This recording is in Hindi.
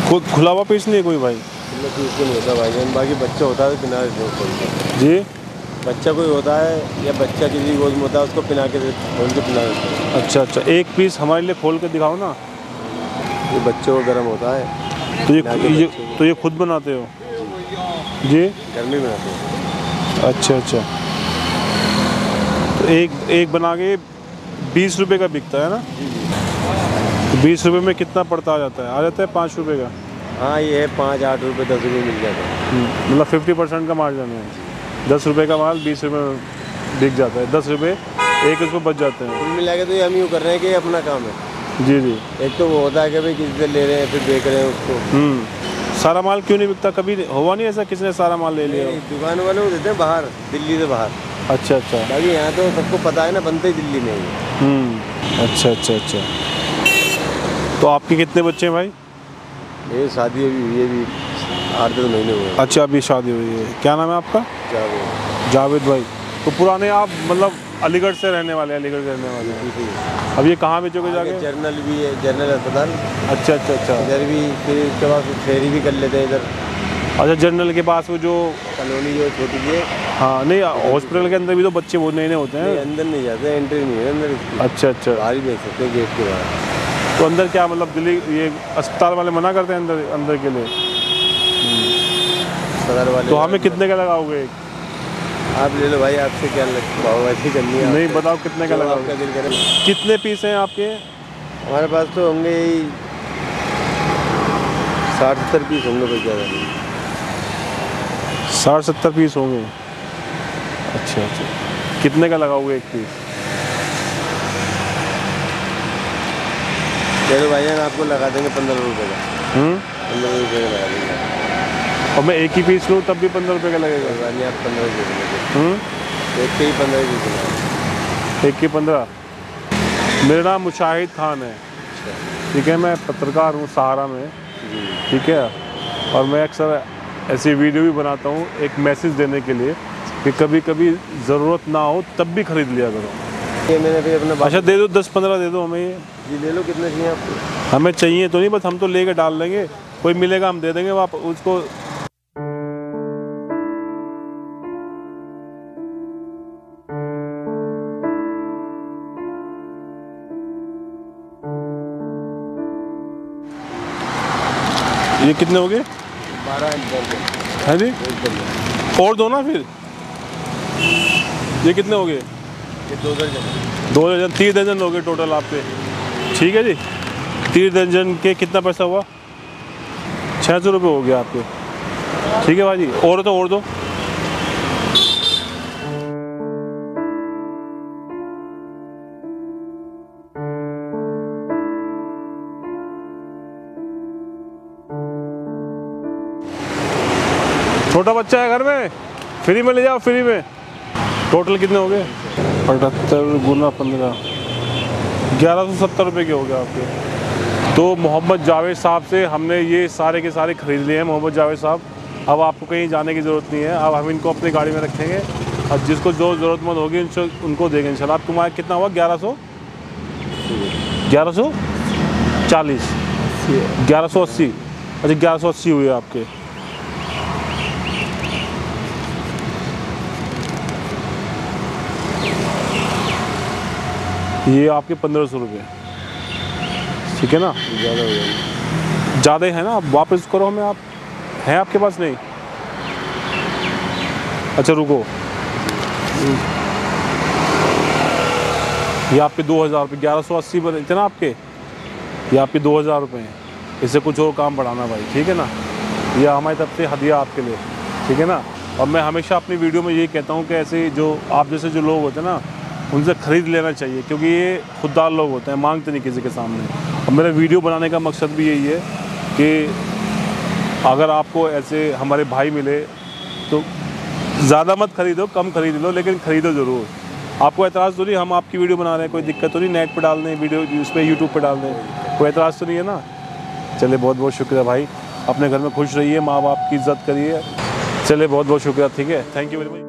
कोई खुला हुआ पीस नहीं है कोई भाई? पीस नहीं होता भाई, बाकी बच्चा होता है पिना जी। बच्चा कोई होता है या बच्चा किसी गोद में होता है उसको पिना के खोल के पिला देते हैं। अच्छा अच्छा, एक पीस हमारे लिए खोल के दिखाओ ना। ये बच्चों को गर्म होता है तो ये खुद बनाते हो? जी, घर में बनाते हैं। अच्छा अच्छा, तो एक बना के 20 रुपये का बिकता है ना? तो 20 रुपये में कितना पड़ता आ जाता है 5 रुपये का? हाँ, ये है 5-8 रुपये 10 रुपये मिल जाता है। मतलब 50% का मार्जिन है। 10 रुपये का माल 20 रुपये में बिक जाता है, 10 रुपये एक उसमें बच जाते हैं। कुल मिला के तो ये हम यूँ कर रहे हैं कि अपना काम है। जी जी। एक तो वो होता है कि भाई किसी से ले रहे हैं फिर बेच रहे हैं उसको। सारा माल क्यों नहीं बिकता? कभी हुआ नहीं ऐसा किसने सारा माल ले लिया? दुकान वाले को देते हैं बाहर, दिल्ली से बाहर। अच्छा अच्छा। बाकी यहाँ तो सबको पता है ना, बनते ही दिल्ली में ही। अच्छा अच्छा अच्छा। तो आपके कितने बच्चे हैं भाई? ये शादी अभी हुई है, अभी 8-10 महीने हुए। अच्छा, अभी शादी हुई है। क्या नाम है आपका? जावेद। जावेद भाई। तो पुराने आप मतलब अलीगढ़ से रहने वाले हैं? अलीगढ़ से रहने वाले हैं। अब ये कहाँ बेचोगे जाके? जर्नल भी है, जर्नल अस्पताल। अच्छा अच्छा अच्छा। इधर भी, फिर उसके बाद फेरी भी कर लेते हैं इधर। अच्छा, जर्नल के पास वो जो कॉलोनी जो छोटी है। हाँ, नहीं हॉस्पिटल के अंदर भी तो बच्चे वो नए होते हैं। अंदर नहीं जाते, एंट्री नहीं है अंदर इसकी। अच्छा अच्छा, बाहर ही बेच सकते हैं गेट के बाहर। तो अंदर क्या मतलब दिल्ली ये अस्पताल वाले मना करते हैं अंदर के लिए? सदर वाले। तो हमें कितने का लगाओगे? आप ले लो भाई, आपसे क्या भावबाजी करनी है? नहीं, बताओ कितने का लगाओगे? दिल करे। कितने पीस हैं आपके? हमारे पास तो होंगे 60-70 पीस होंगे भाई, ज़्यादा नहीं। 60-70 पीस होंगे। अच्छा अच्छा, कितने का लगाओगे एक पीस? चलो भाईजान, आपको लगा देंगे 15 रुपये का। 15 रुपये का लगा देंगे। और मैं एक ही पीस लूँ तब भी 15 रुपये का लगेगा? नहीं, आप 15 रुपये एक के ही 15 रुपये। एक के 15। मेरा नाम मुशाहिद खान है, ठीक है। मैं पत्रकार हूँ सहारा में, ठीक है। और मैं अक्सर ऐसी वीडियो भी बनाता हूँ एक मैसेज देने के लिए कि कभी कभी ज़रूरत ना हो तब भी ख़रीद लिया करो। ये मैंने भी अपना। अच्छा, दे दो 10-15 दे दो हमें। ये जी ले लो, कितने चाहिए आपको? हमें चाहिए तो नहीं, बस हम तो लेके डाल देंगे, कोई मिलेगा हम दे देंगे आप उसको। ये कितने हो गए? 12 है जी। और दो ना फिर। ये कितने हो गए? ये 2 दर्जन। 2 दर्जन, 3 दर्जन हो गए टोटल आपके। ठीक है जी, 3 दर्जन के कितना पैसा हुआ? 600 रुपये हो गया आपके। ठीक है भाई जी, और दो। छोटा बच्चा है घर में, फ्री में ले जाओ, फ्री में। टोटल कितने हो गए? 78 गुना 15, 1170 रुपये के हो गए आपके। तो मोहम्मद जावेद साहब से हमने ये सारे के सारे ख़रीद लिए हैं। मोहम्मद जावेद साहब, अब आपको कहीं जाने की ज़रूरत नहीं है। अब हम इनको अपनी गाड़ी में रखेंगे और जिसको जो ज़रूरतमंद होगी उनको देंगे इंशाल्लाह। आप तुम्हारा कितना हुआ? 1140, 1180। अच्छा, 1180 हुए आपके। ये आपके 1500 रुपये, ठीक है ना? ज़्यादा हो जाएगा। ज़्यादा है ना? आप वापस करो हमें। आप हैं आपके पास? नहीं। अच्छा रुको, ये आपके 2000 रुपये, 1180 बने थे ना आपके। ये आपके 2000 रुपये हैं। इससे कुछ और काम बढ़ाना भाई, ठीक है ना? यह हमारी तरफ से हदिया आपके लिए, ठीक है ना? और मैं हमेशा अपनी वीडियो में यही कहता हूँ कि ऐसे जो आप जैसे जो लोग होते हैं ना, उनसे ख़रीद लेना चाहिए, क्योंकि ये खुददार लोग होते हैं, मांगते नहीं किसी के सामने। और मेरा वीडियो बनाने का मकसद भी यही है कि अगर आपको ऐसे हमारे भाई मिले तो ज़्यादा मत ख़रीदो, कम ख़रीद लो, लेकिन ख़रीदो ज़रूर। आपको एतराज़ तो नहीं? हम आपकी वीडियो बना रहे हैं, कोई दिक्कत तो नहीं? नेट पे डाल दें वीडियो, उस पर यूट्यूब पे डाल दें, कोई एतराज़ तो नहीं है ना? चलिए, बहुत बहुत शुक्रिया भाई। अपने घर में खुश रहिए, माँ बाप की इज़्ज़त करिए। चलिए, बहुत बहुत शुक्रिया, ठीक है। Thank you very much.